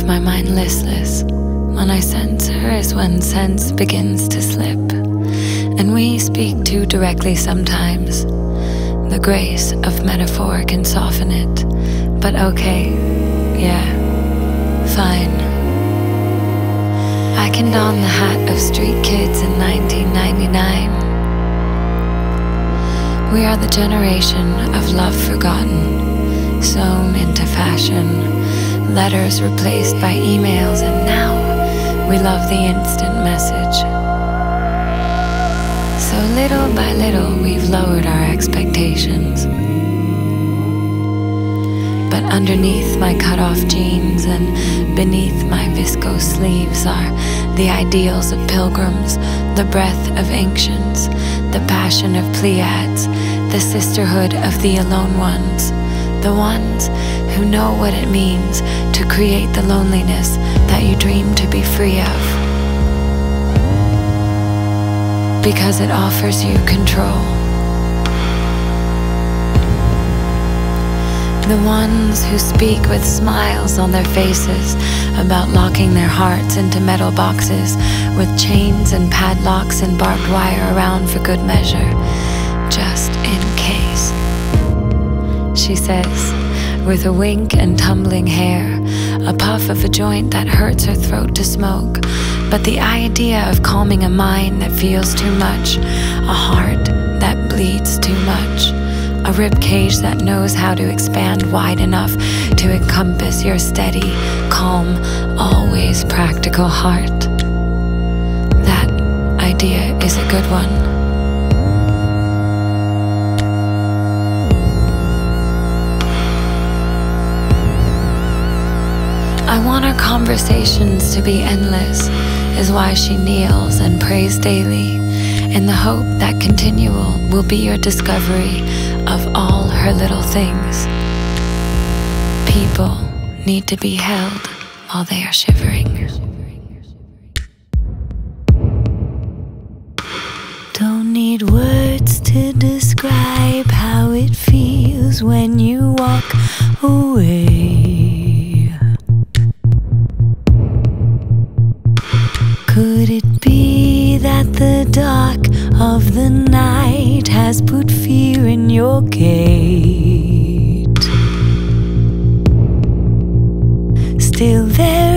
my mind listless. When I sense her is when sense begins to slip, and we speak too directly sometimes. The grace of metaphor can soften it, but okay, yeah, fine. I can don the hat of street kids in 1999. We are the generation of love forgotten, sewn into fashion, letters replaced by emails, and now we love the instant message. So little by little we've lowered our expectations. But underneath my cut-off jeans and beneath my viscose sleeves are the ideals of pilgrims, the breath of ancients, the passion of Pleiades, the sisterhood of the alone ones, the ones who know what it means to create the loneliness that you dream to be free of. Because it offers you control. The ones who speak with smiles on their faces about locking their hearts into metal boxes with chains and padlocks and barbed wire around for good measure, just in case. She says, with a wink and tumbling hair, a puff of a joint that hurts her throat to smoke, but the idea of calming a mind that feels too much, a heart that bleeds too much, a rib cage that knows how to expand wide enough to encompass your steady, calm, always practical heart. That idea is a good one. I want our conversations to be endless, is why she kneels and prays daily, in the hope that continual will be your discovery of all her little things. People need to be held while they are shivering. Don't need words to describe how it feels when you walk away. Could it be that the dark of the night has put fear in your gate? Still there